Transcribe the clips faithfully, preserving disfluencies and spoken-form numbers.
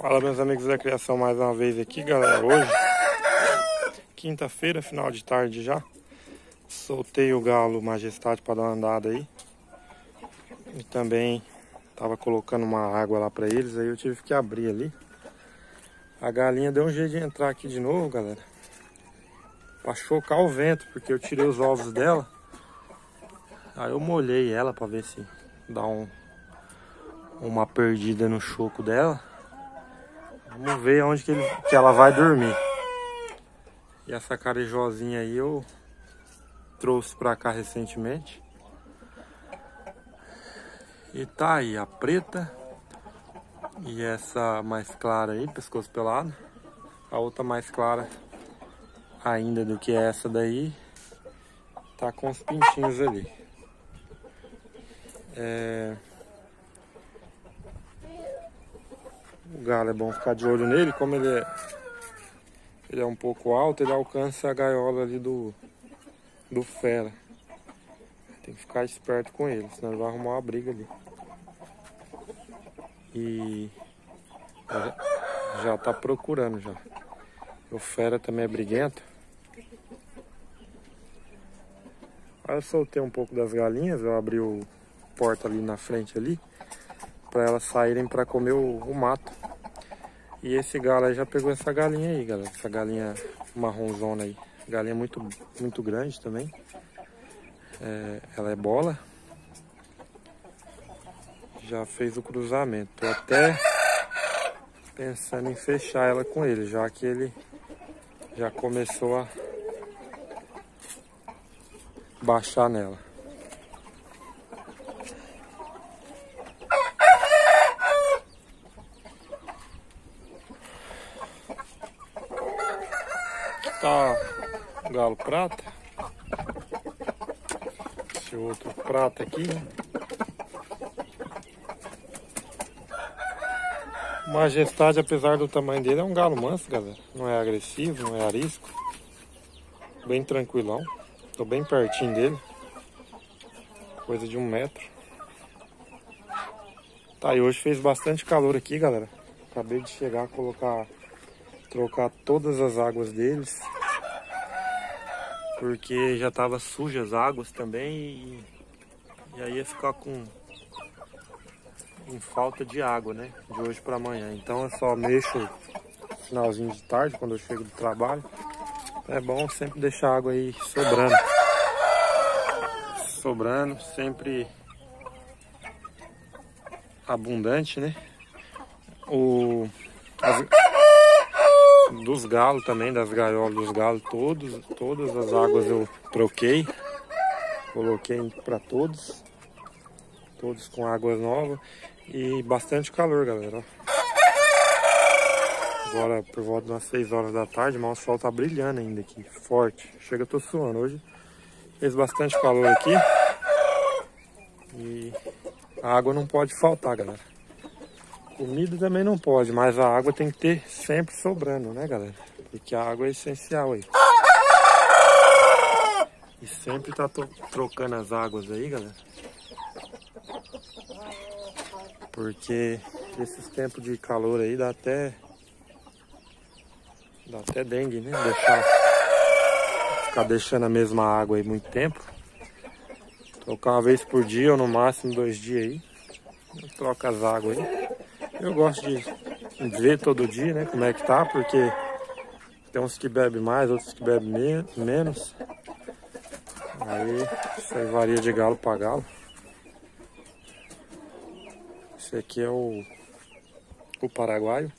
Fala, meus amigos da criação, mais uma vez aqui, galera. Hoje, quinta-feira, final de tarde já. Soltei o galo Majestade para dar uma andada aí. E também tava colocando uma água lá para eles, aí eu tive que abrir ali. A galinha deu um jeito de entrar aqui de novo, galera, para chocar o vento, porque eu tirei os ovos dela. Aí eu molhei ela para ver se dá um, uma perdida no choco dela. Vamos ver onde que, ele, que ela vai dormir. E essa carejozinha aí eu trouxe pra cá recentemente. E tá aí a preta. E essa mais clara aí, pescoço pelado. A outra mais clara ainda do que essa daí. Tá com os pintinhos ali. É... O galo é bom ficar de olho nele, como ele é, ele é um pouco alto, ele alcança a gaiola ali do, do fera. Tem que ficar esperto com ele, senão ele vai arrumar uma briga ali. E já, já tá procurando já. O fera também é briguento. Aí eu soltei um pouco das galinhas, eu abri o porta ali na frente ali, para elas saírem para comer o, o mato. E esse galo aí já pegou essa galinha aí, galera. Essa galinha marronzona aí. Galinha muito, muito grande também. É, ela é bola. Já fez o cruzamento. Tô até pensando em fechar ela com ele, já que ele já começou a baixar nela. Tá o galo prata. Esse outro prata aqui. Majestade, apesar do tamanho dele, é um galo manso, galera. Não é agressivo, não é arisco. Bem tranquilão. Tô bem pertinho dele. Coisa de um metro. Tá, e hoje fez bastante calor aqui, galera. Acabei de chegar a colocar... trocar todas as águas deles, porque já tava suja as águas também e, e aí ia ficar com em falta de água, né, de hoje para amanhã. Então eu só mexo no finalzinho de tarde, quando eu chego do trabalho. É bom sempre deixar a água aí sobrando, sobrando, sempre abundante, né. O as, dos galos também, das gaiolas dos galos, todos, todas as águas eu troquei, coloquei para todos, todos com água nova e bastante calor, galera. Agora por volta das seis horas da tarde, mas o sol tá brilhando ainda aqui, forte, chega, eu tô suando. Hoje fez bastante calor aqui e a água não pode faltar, galera. Comida também não pode, mas a água tem que ter sempre sobrando, né, galera? Porque a água é essencial aí. E sempre tá trocando as águas aí, galera. Porque esses tempos de calor aí dá até... Dá até dengue, né? Deixar... Ficar deixando a mesma água aí muito tempo. Trocar uma vez por dia ou no máximo dois dias aí. Troca as águas aí. Eu gosto de ver todo dia, né, como é que tá, porque tem uns que bebem mais, outros que bebem me menos. Aí isso aí varia de galo para galo. Esse aqui é o, o paraguaio.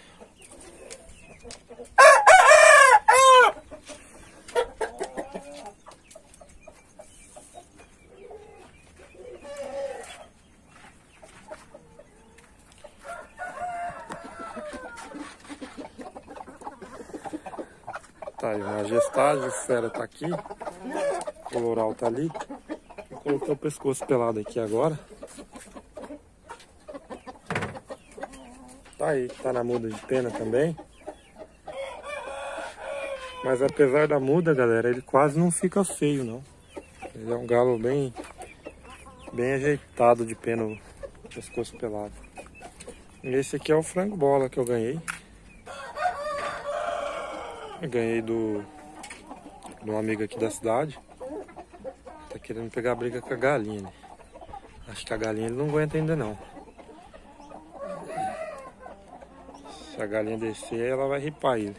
Tá aí, Majestade, o fera tá aqui, o coloral tá ali. Vou colocar o pescoço pelado aqui agora. Tá aí, tá na muda de pena também. Mas apesar da muda, galera, ele quase não fica feio, não. Ele é um galo bem, bem ajeitado de pena, o pescoço pelado. Esse aqui é o frango bola que eu ganhei. Eu ganhei do, de um amigo aqui da cidade. Tá querendo pegar briga com a galinha. Acho que a galinha ele não aguenta ainda não. Se a galinha descer, ela vai ripar ele.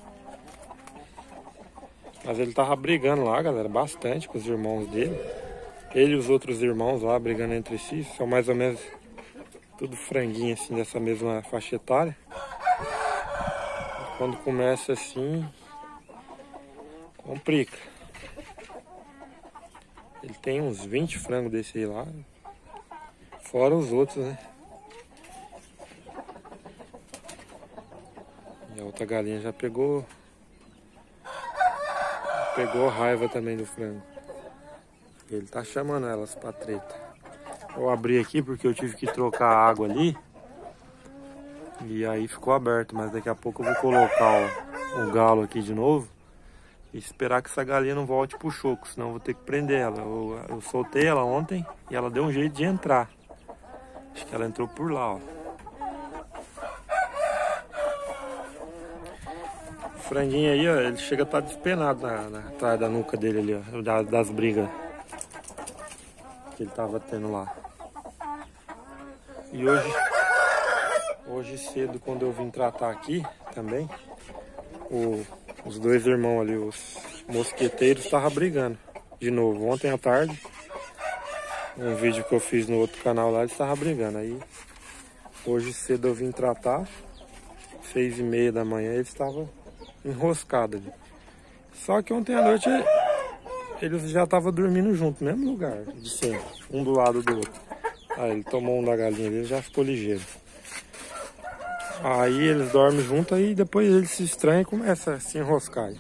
Mas ele tava brigando lá, galera, bastante com os irmãos dele. Ele e os outros irmãos lá brigando entre si. São mais ou menos tudo franguinho assim, dessa mesma faixa etária. E quando começa assim, complica. Ele tem uns vinte frangos desse aí lá. Fora os outros, né? E a outra galinha já pegou... Pegou raiva também do frango. Ele tá chamando elas pra treta. Eu abri aqui porque eu tive que trocar a água ali. E aí ficou aberto. Mas daqui a pouco eu vou colocar o, o galo aqui de novo. E esperar que essa galinha não volte pro choco. Senão eu vou ter que prender ela. Eu, eu soltei ela ontem e ela deu um jeito de entrar. Acho que ela entrou por lá, ó. O franguinho aí, ó, ele chega a estar despenado na, na, atrás da nuca dele ali, ó. Das, das brigas que ele tava tendo lá. E hoje, hoje cedo, quando eu vim tratar aqui também, o, os dois irmãos ali, os mosqueteiros, estavam brigando de novo. Ontem à tarde, um vídeo que eu fiz no outro canal lá, eles estavam brigando. Aí, hoje cedo eu vim tratar, seis e meia da manhã, eles estavam enroscados ali. Só que ontem à noite, eles já estavam dormindo junto, no mesmo lugar, de sempre, um do lado do outro. Aí ele tomou um da galinha dele, já ficou ligeiro. Aí eles dormem junto, aí depois eles se estranham e começam a se enroscar.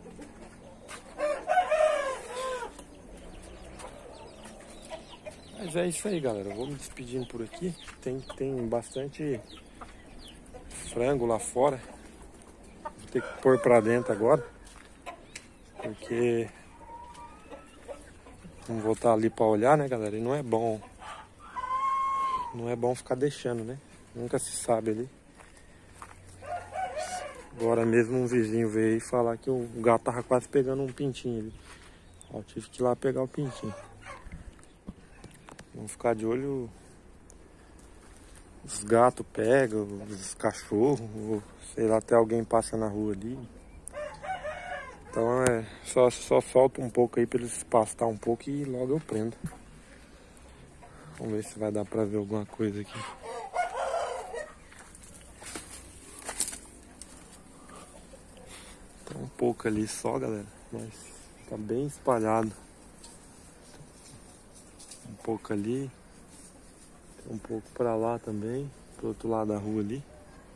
Mas é isso aí, galera. Eu vou me despedindo por aqui. Tem, tem bastante frango lá fora. Vou ter que pôr pra dentro agora. Porque vamos voltar ali pra olhar, né, galera? E não é bom. Não é bom ficar deixando, né? Nunca se sabe ali. Agora mesmo um vizinho veio aí falar que o gato tava quase pegando um pintinho ali. Ó, eu tive que ir lá pegar o pintinho. Vamos ficar de olho. Os gatos pegam, os cachorros, ou, sei lá, até alguém passa na rua ali. Então é só, só solta um pouco aí pra eles pastar um pouco e logo eu prendo. Vamos ver se vai dar pra ver alguma coisa aqui. Tá um pouco ali só, galera, mas tá bem espalhado. Um pouco ali, tem um pouco pra lá também, pro outro lado da rua ali.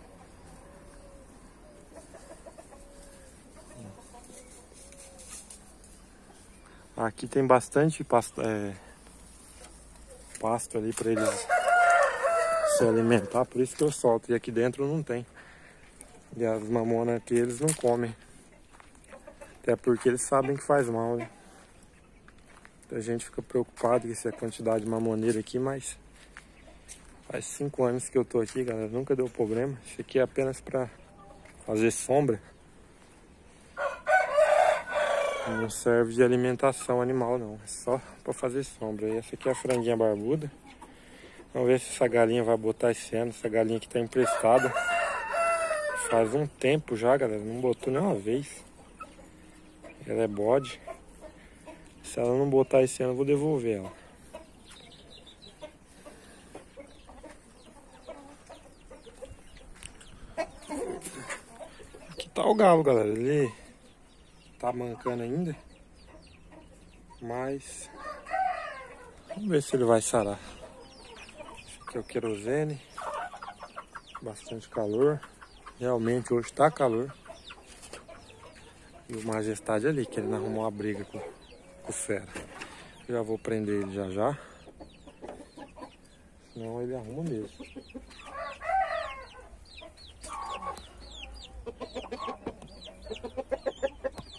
Aqui tem bastante pasto, é, pasto ali pra eles se alimentar, por isso que eu solto. E aqui dentro não tem. E as mamonas aqui eles não comem. Até porque eles sabem que faz mal, né? A gente fica preocupado com essa quantidade de mamoneira aqui, mas faz cinco anos que eu tô aqui, galera, nunca deu problema. Isso aqui é apenas para fazer sombra. Não serve de alimentação animal, não. É só para fazer sombra. E essa aqui é a franguinha barbuda. Vamos ver se essa galinha vai botar esse ano. Essa galinha aqui tá emprestada. Faz um tempo já, galera. Não botou nem uma vez. Ela é bode. Se ela não botar esse ano, eu vou devolver ela. Aqui tá o galo, galera. Ele tá mancando ainda. Mas vamos ver se ele vai sarar. Esse aqui é o querosene. Bastante calor. Realmente hoje tá calor. E o Majestade ali, querendo arrumar uma briga com, com o fera. Já vou prender ele já já. Senão ele arruma mesmo.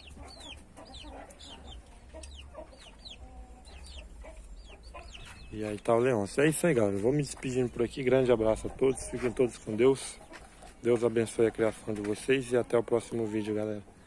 E aí tá o Leôncio. É isso aí, galera. Eu vou me despedindo por aqui. Grande abraço a todos. Fiquem todos com Deus. Deus abençoe a criação de vocês e até o próximo vídeo, galera.